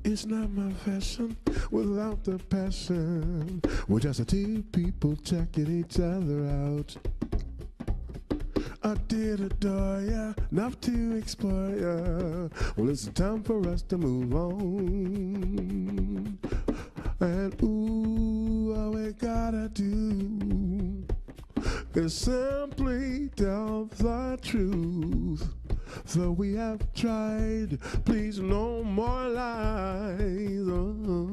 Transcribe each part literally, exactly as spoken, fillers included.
It's not my fashion without the passion. We're just a two people checking each other out. I did adore ya, enough to explore ya. Well, it's time for us to move on. And ooh, all we gotta do is simply tell the truth. Though we have tried, please no more lies. Oh.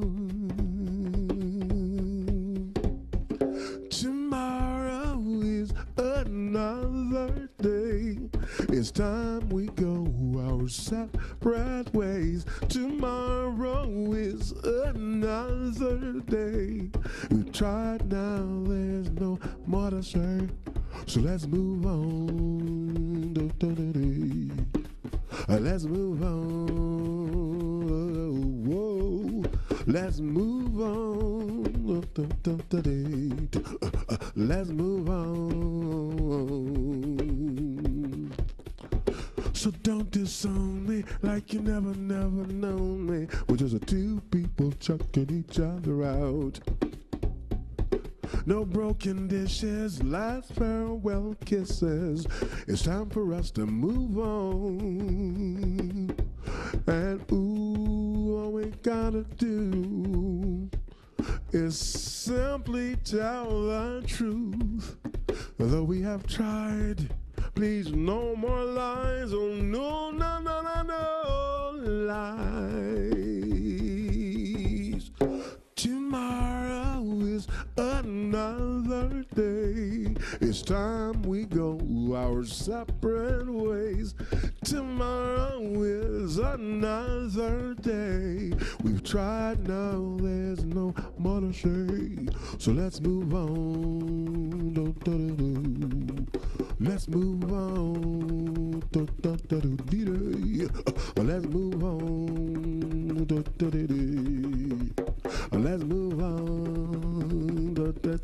Tomorrow is another day. It's time we go our separate ways. Tomorrow is another day. We've tried now, there's no more to say. So let's move on. Let's move on. Whoa. Let's move on. Let's move on. So don't disown me like you never, never known me. We're just a two people chucking each other out. No broken dishes, last farewell kisses. It's time for us to move on. And ooh, all we gotta do is simply tell the truth. Though we have tried, please no more lies. Oh no, no, no, no, no lies. Tomorrow is another day. It's time we go our separate ways. Tomorrow is another day. We've tried now, there's no more to say. So let's move on. Let's move on. Let's move on. Let's move on.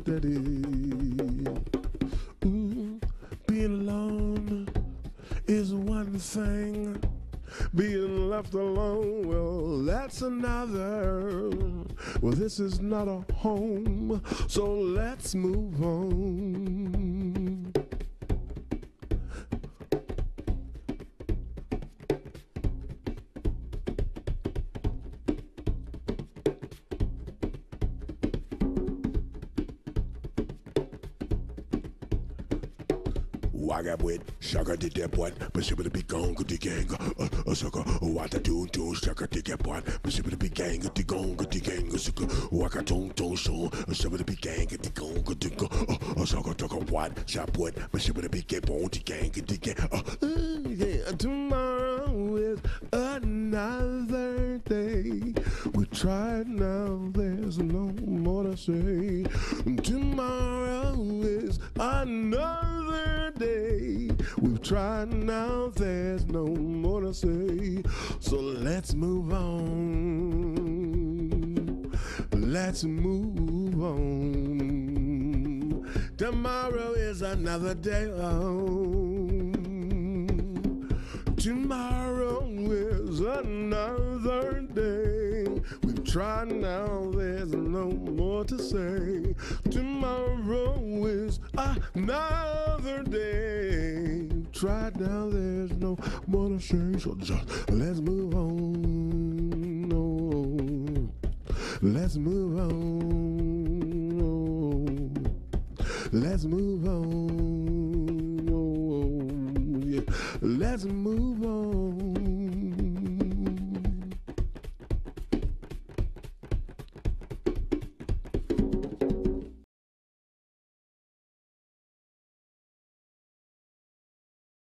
Ooh, being alone is one thing. Being left alone, well, that's another. Well, this is not a home, so let's move on. Wagabwit, shaka did that what, but she would be gone to the gang. A sucker, what I do to shaka did that what, but she would be gang at the gong at the gang. A sucker, waka tong tong so, she would be gang at the gong at the go. A sucker took a what, shop what, but she would be get on the gang at the gang. Yeah, tomorrow is another day. We tried now, there's no more to say. Tomorrow is another day. We've tried now, there's no more to say. So let's move on. Let's move on. Tomorrow is another day. Oh. Tomorrow is another day. We've tried now, there's no more to say. Tomorrow is another day. We've tried now, there's no more to say. So just let's move on. Oh, let's move on. Oh, let's move on. Oh, yeah. Let's move on.